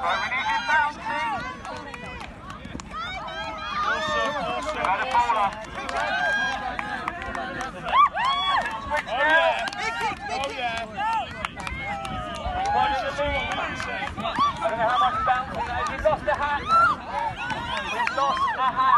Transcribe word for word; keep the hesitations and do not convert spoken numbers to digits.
we need you bouncing. Awesome, awesome. Got a baller. Switch Oh now. yeah. Oh yeah. Watch Let's the see lead. what we can see. I don't know how much bouncing that is. He's lost a hat. He's lost a hat.